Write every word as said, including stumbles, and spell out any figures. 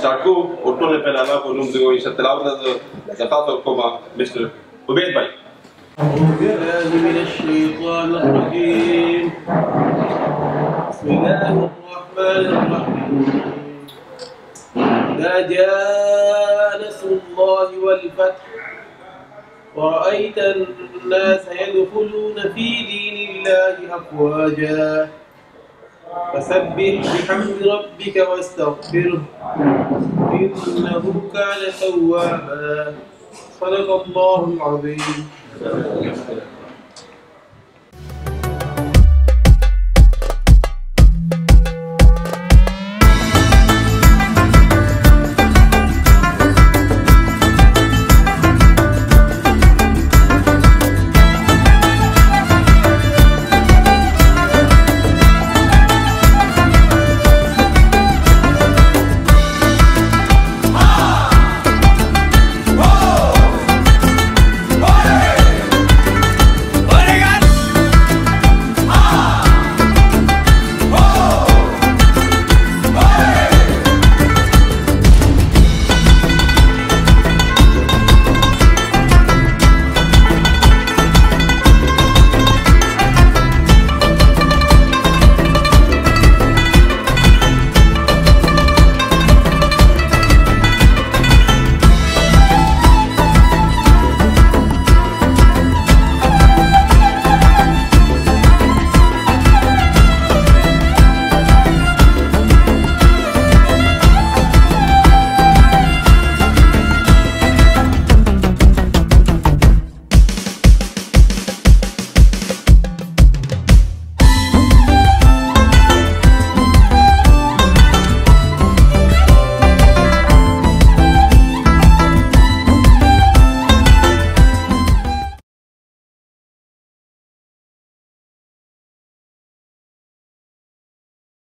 Start को auto ने पहले अल्लाह को नुम से कोई शतलावत जफात और कोमा मिस्टर उबैद भाई من الشيطان الرجيم بسم الله الرحمن الرحيم إذا جاء نصر الله والفتح ورأيت الناس يدخلون في دين الله أفواجا فسبح بحمد ربك واستغفره إنه كان توابا صدق الله العظيم.